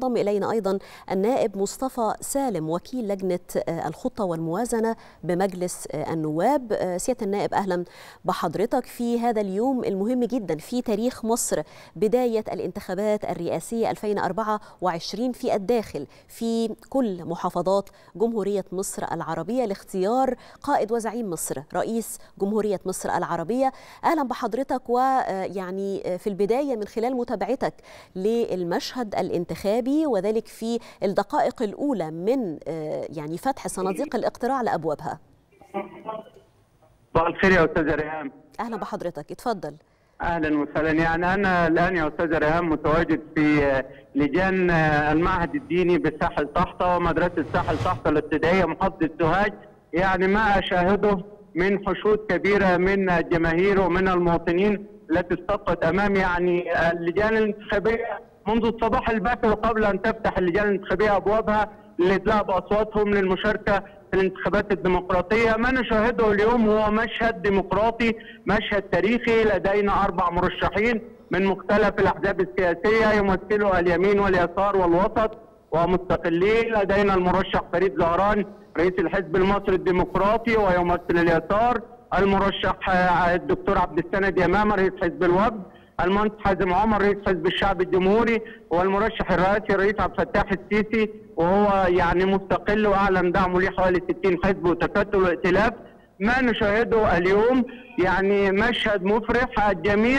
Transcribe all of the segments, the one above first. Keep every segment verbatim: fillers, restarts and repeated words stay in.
ينضم إلينا أيضا النائب مصطفى سالم وكيل لجنة الخطة والموازنة بمجلس النواب. سيادة النائب أهلا بحضرتك في هذا اليوم المهم جدا في تاريخ مصر، بداية الانتخابات الرئاسية ألفين وأربعة وعشرين في الداخل في كل محافظات جمهورية مصر العربية لاختيار قائد وزعيم مصر رئيس جمهورية مصر العربية. أهلا بحضرتك، ويعني في البداية من خلال متابعتك للمشهد الانتخابي وذلك في الدقائق الأولى من يعني فتح صناديق الاقتراع لأبوابها. صباح الخير يا أستاذة ريهام. أهلا بحضرتك، اتفضل. أهلا وسهلا. يعني أنا الآن يا أستاذة ريهام متواجد في لجان المعهد الديني بالساحل طحطة ومدرسة الساحل طحطة الابتدائية محافظة سوهاج. يعني ما أشاهده من حشود كبيرة من الجماهير ومن المواطنين التي استقت أمام يعني اللجان الانتخابية منذ الصباح الباكر وقبل أن تفتح اللجان الانتخابية أبوابها لإدلاء بأصواتهم للمشاركة في الانتخابات الديمقراطية. ما نشاهده اليوم هو مشهد ديمقراطي، مشهد تاريخي. لدينا أربع مرشحين من مختلف الأحزاب السياسية يمثلوا اليمين واليسار والوسط ومستقلين. لدينا المرشح فريد زهران رئيس الحزب المصري الديمقراطي ويمثل اليسار، المرشح الدكتور عبد السند يمامة رئيس حزب الوفد، المهندس حازم عمر رئيس حزب الشعب الجمهوري، والمرشح الرئاسي الرئيس عبد الفتاح السيسي وهو يعني مستقل واعلن دعمه ليه حوالي ستين حزب وتكتل وائتلاف. ما نشاهده اليوم يعني مشهد مفرح. الجميع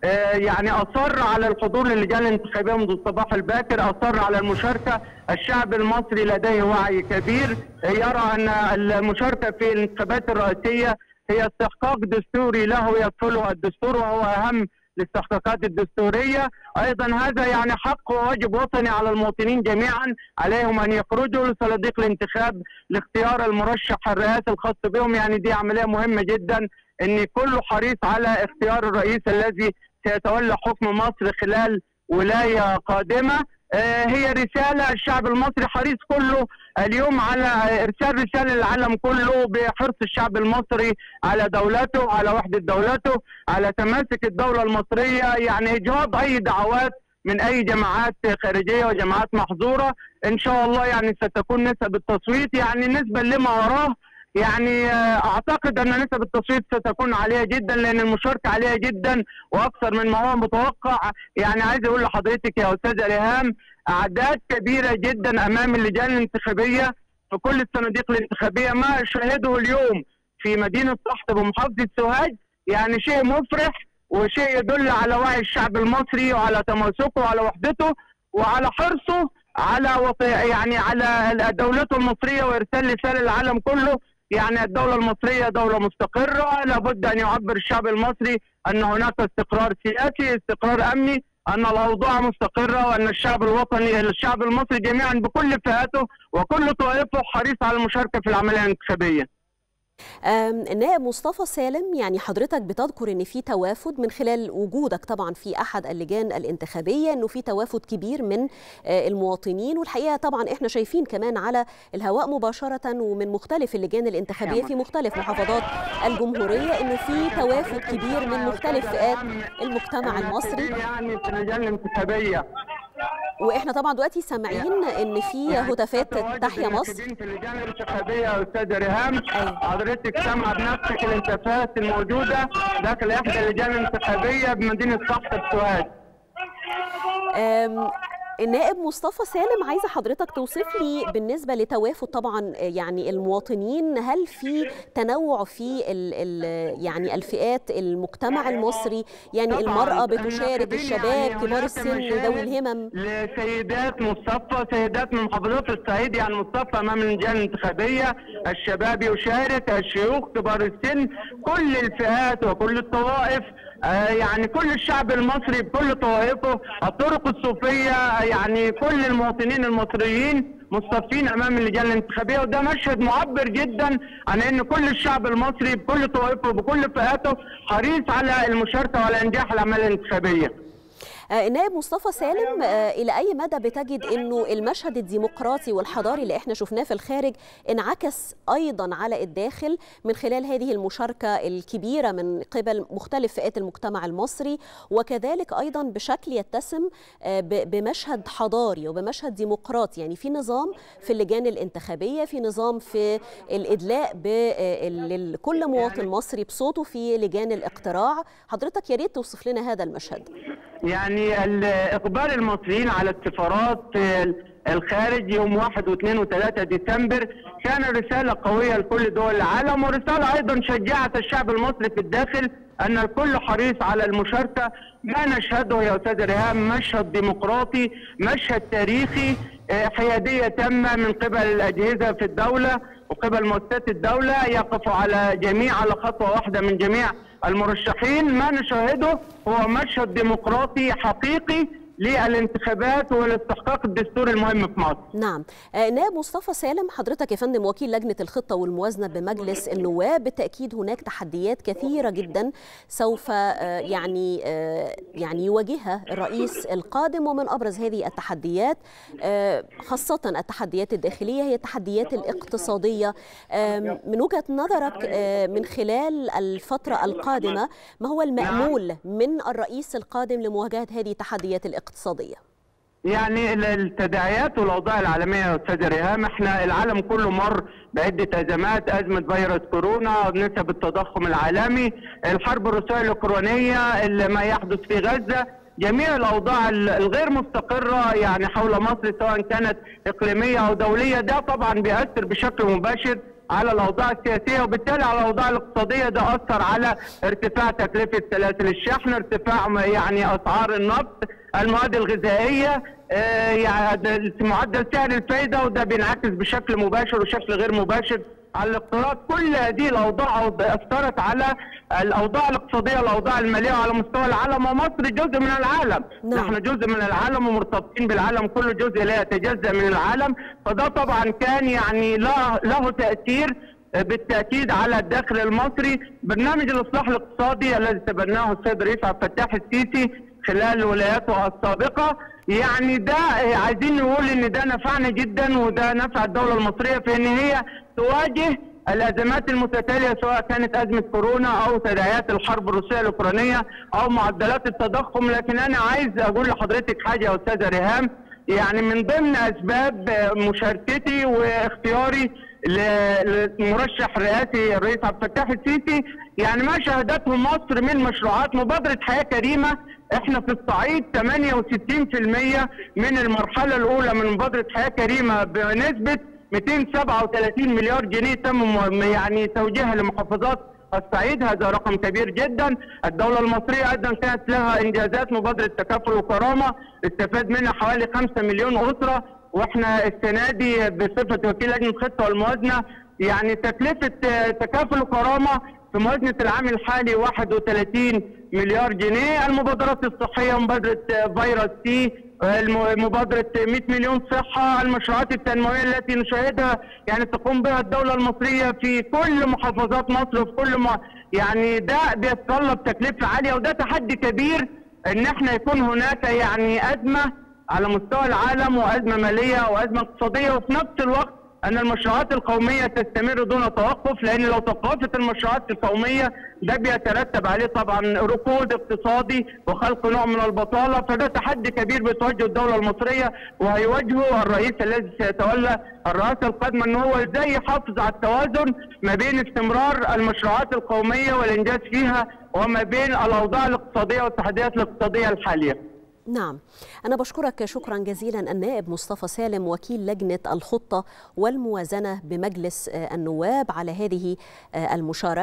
يعني اصر على الحضور للجان الانتخابيه منذ الصباح الباكر، اصر على المشاركه. الشعب المصري لديه وعي كبير، يرى ان المشاركه في الانتخابات الرئاسيه هي استحقاق دستوري له يكفله الدستور وهو اهم الاستحقاقات الدستوريه. ايضا هذا يعني حق وواجب وطني على المواطنين جميعا، عليهم ان يخرجوا لصناديق الانتخاب لاختيار المرشح الرئاسي الخاص بهم. يعني دي عمليه مهمه جدا ان كله حريص على اختيار الرئيس الذي سيتولى حكم مصر خلال ولايه قادمه. هي رساله الشعب المصري حريص كله اليوم على ارسال رساله للعالم كله بحرص الشعب المصري على دولته، على وحده دولته، على تماسك الدوله المصريه. يعني اجهاض اي دعوات من اي جماعات خارجيه وجماعات محظوره. ان شاء الله يعني ستكون نسب التصويت يعني نسبه لما وراه. يعني اعتقد ان نسب التصويت ستكون عاليه جدا لان المشاركه عاليه جدا واكثر من ما هو متوقع. يعني عايز اقول لحضرتك يا استاذه ريهام اعداد كبيره جدا امام اللجان الانتخابيه في كل الصناديق الانتخابيه. ما شاهده اليوم في مدينه طحطة بمحافظه سوهاج يعني شيء مفرح وشيء يدل على وعي الشعب المصري وعلى تماسكه وعلى وحدته وعلى حرصه على يعني على دولته المصريه وارسال رساله للعالم كله. يعني الدولة المصرية دولة مستقرة، لابد أن يعبر الشعب المصري أن هناك استقرار سياسي، استقرار أمني، أن الأوضاع مستقرة، وأن الشعب الوطني الشعب المصري جميعا بكل فئاته وكل طوائفه حريص على المشاركة في العملية الانتخابية. النائب مصطفى سالم، يعني حضرتك بتذكر ان في توافد من خلال وجودك طبعا في احد اللجان الانتخابيه، انه في توافد كبير من المواطنين، والحقيقه طبعا احنا شايفين كمان على الهواء مباشره ومن مختلف اللجان الانتخابيه في مختلف محافظات الجمهوريه انه في توافد كبير من مختلف فئات المجتمع المصري يعني في اللجان الانتخابيه. واحنا طبعا دلوقتي سامعين ان في هتافات تحيا مصر في اللجان الانتخابيه يا استاذه ريهام. حضرتك سامعه بنفسك الهتافات الموجوده داخل احدى اللجان الانتخابيه بمدينه طحطة بسوهاج. النائب مصطفى سالم، عايزه حضرتك توصف لي بالنسبه لتوافد طبعا يعني المواطنين، هل في تنوع في ال ال يعني الفئات المجتمع المصري؟ يعني المراه بتشارك، الشباب، كبار السن، ذوي الهمم. لسيدات مصطفى سيدات من محافظات الصعيد يعني مصطفى امام اللجان الانتخابيه، الشباب يشارك، الشيوخ، كبار السن، كل الفئات وكل الطوائف. آه يعني كل الشعب المصري بكل طوائفه، الطرق الصوفيه، يعني كل المواطنين المصريين مصطفين امام اللجان الانتخابيه. وده مشهد معبر جدا عن ان كل الشعب المصري بكل طوائفه وبكل فئاته حريص على المشاركه وعلى انجاح العمليه الانتخابيه. النائب مصطفى سالم، إلى أي مدى بتجد أنه المشهد الديمقراطي والحضاري اللي احنا شفناه في الخارج انعكس أيضا على الداخل من خلال هذه المشاركة الكبيرة من قبل مختلف فئات المجتمع المصري، وكذلك أيضا بشكل يتسم بمشهد حضاري وبمشهد ديمقراطي، يعني في نظام في اللجان الانتخابية، في نظام في الإدلاء بكل مواطن مصري بصوته في لجان الاقتراع. حضرتك يا ريت توصف لنا هذا المشهد. يعني إقبال المصريين على السفارات الخارج يوم واحد واثنين وثلاثة ديسمبر كان رسالة قوية لكل دول العالم، ورسالة أيضا شجعت الشعب المصري في الداخل أن الكل حريص على المشاركة. ما نشهده يا أستاذ ريهام مشهد ديمقراطي، مشهد تاريخي، حيادية تامة من قبل الأجهزة في الدولة وقبل مؤسسات الدولة، يقف على جميع على خطوة واحدة من جميع المرشحين. ما نشاهده هو مشهد ديمقراطي حقيقي للانتخابات والاستحقاق الدستوري المهم في مصر. نعم. نائب مصطفى سالم، حضرتك يا فندم وكيل لجنة الخطة والموازنة بمجلس النواب، بالتأكيد هناك تحديات كثيرة جدا سوف يعني يعني يواجهها الرئيس القادم، ومن أبرز هذه التحديات خاصة التحديات الداخلية هي التحديات الاقتصادية. من وجهة نظرك من خلال الفترة القادمة ما هو المأمول من الرئيس القادم لمواجهة هذه التحديات الاقتصادية؟ اقتصادية؟ يعني التداعيات والاوضاع العالميه يا استاذ ريهام، احنا العالم كله مر بعده ازمات، ازمه فيروس كورونا، نسب التضخم العالمي، الحرب الروسيه الاوكرانيه، ما يحدث في غزه، جميع الاوضاع الغير مستقره يعني حول مصر سواء كانت اقليميه او دوليه، ده طبعا بيأثر بشكل مباشر على الاوضاع السياسيه، وبالتالي على الاوضاع الاقتصاديه. ده اثر على ارتفاع تكلفه سلاسل الشحن، ارتفاع يعني اسعار النفط، المواد الغذائيه، آه يعني معدل سعر الفايده، وده بينعكس بشكل مباشر وشكل غير مباشر على الاقتراض. كل هذه الاوضاع اثرت على الاوضاع الاقتصاديه والاوضاع الماليه على مستوى العالم، ومصر جزء من العالم. نعم. نحن جزء من العالم ومرتبطين بالعالم، كل جزء لا يتجزأ من العالم، فده طبعا كان يعني له له تاثير بالتاكيد على الداخل المصري. برنامج الاصلاح الاقتصادي الذي تبناه السيد الرئيس عبد الفتاح السيسي خلال ولاياته السابقه، يعني ده عايزين نقول ان ده نفعنا جدا، وده نفع الدوله المصريه في ان هي تواجه الازمات المتتاليه سواء كانت ازمه كورونا او تداعيات الحرب الروسيه الاوكرانيه او معدلات التضخم. لكن انا عايز اقول لحضرتك حاجه يا استاذه ريهام، يعني من ضمن اسباب مشاركتي واختياري للمرشح الرئاسي الرئيس عبد الفتاح السيسي يعني ما شهدته مصر من مشروعات مبادره حياه كريمه. احنا في الصعيد ثمانية وستين بالمئة من المرحله الاولى من مبادره حياه كريمه بنسبه مئتين وسبعة وثلاثين مليار جنيه تم يعني توجيهها لمحافظات الصعيد، هذا رقم كبير جدا. الدوله المصريه ايضا كانت لها انجازات، مبادره تكافل وكرامه استفاد منها حوالي خمسة مليون اسره، واحنا السنه دي بصفه وكيل لجنه الخطه والموازنه يعني تكلفه تكافل وكرامه في موازنه العام الحالي واحد وثلاثين مليار جنيه. المبادرات الصحيه، مبادره فيروس سي، مبادره مئة مليون صحه، المشروعات التنمويه التي نشاهدها يعني تقوم بها الدوله المصريه في كل محافظات مصر وفي كل ما يعني ده بيتطلب تكلفه عاليه، وده تحدي كبير ان احنا يكون هناك يعني ازمه على مستوى العالم وازمه ماليه وازمه اقتصاديه، وفي نفس الوقت ان المشروعات القوميه تستمر دون توقف، لان لو توقفت المشروعات القوميه ده بيترتب عليه طبعا ركود اقتصادي وخلق نوع من البطاله، فده تحدي كبير بتواجهه الدوله المصريه وهيواجهه الرئيس الذي سيتولى الرئاسه القادمه، ان هو ازاي يحافظ على التوازن ما بين استمرار المشروعات القوميه والانجاز فيها وما بين الاوضاع الاقتصاديه والتحديات الاقتصاديه الحاليه. نعم، أنا بشكرك شكرا جزيلا النائب مصطفى سالم وكيل لجنة الخطة والموازنة بمجلس النواب على هذه المشاركة.